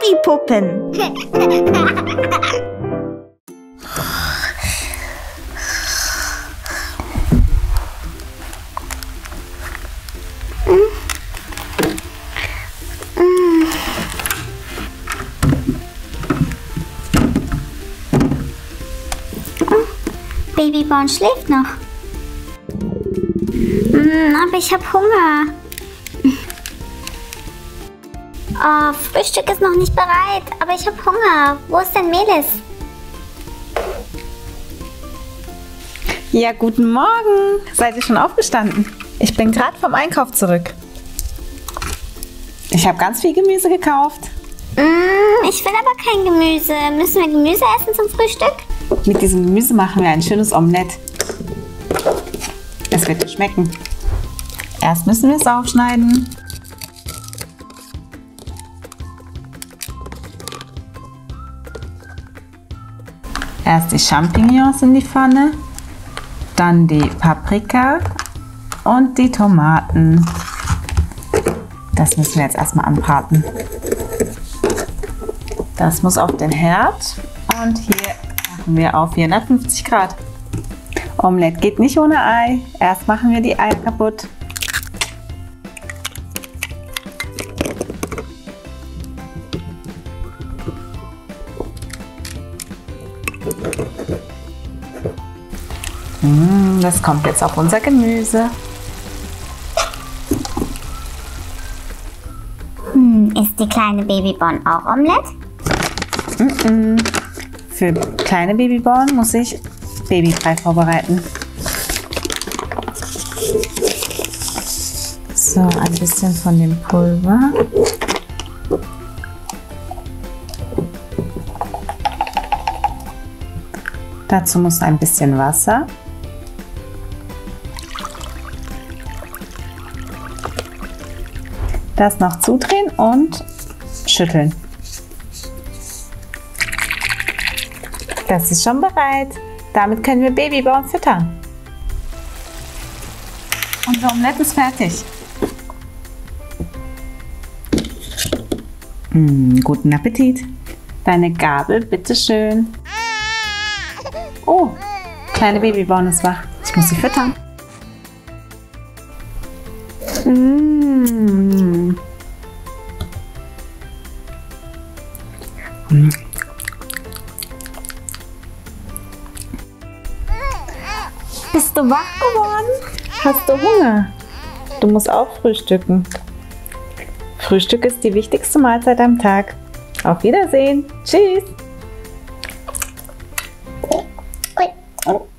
Barbie-Puppen. Babyborn schläft noch. Aber ich habe Hunger. Oh, Frühstück ist noch nicht bereit, aber ich habe Hunger. Wo ist denn Melis? Ja, guten Morgen. Seid ihr schon aufgestanden? Ich bin gerade vom Einkauf zurück. Ich habe ganz viel Gemüse gekauft. Ich will aber kein Gemüse. Müssen wir Gemüse essen zum Frühstück? Mit diesem Gemüse machen wir ein schönes Omelett. Es wird dir schmecken. Erst müssen wir es aufschneiden. Erst die Champignons in die Pfanne, dann die Paprika und die Tomaten. Das müssen wir jetzt erstmal anbraten. Das muss auf den Herd und hier machen wir auf 450 Grad. Omelett geht nicht ohne Ei. Erst machen wir die Eier kaputt. Das kommt jetzt auf unser Gemüse. Ist die kleine Babyborn auch Omelett? Für kleine Babyborn muss ich Babybrei vorbereiten. So, ein bisschen von dem Pulver. Dazu muss ein bisschen Wasser. Das noch zudrehen und schütteln. Das ist schon bereit. Damit können wir Babyborn füttern. Unser Omelett ist fertig. Guten Appetit. Deine Gabel, bitteschön. Oh, kleine Babyborn ist wach. Ich muss sie füttern. Bist du wach geworden? Hast du Hunger? Du musst auch frühstücken. Frühstück ist die wichtigste Mahlzeit am Tag. Auf Wiedersehen. Tschüss.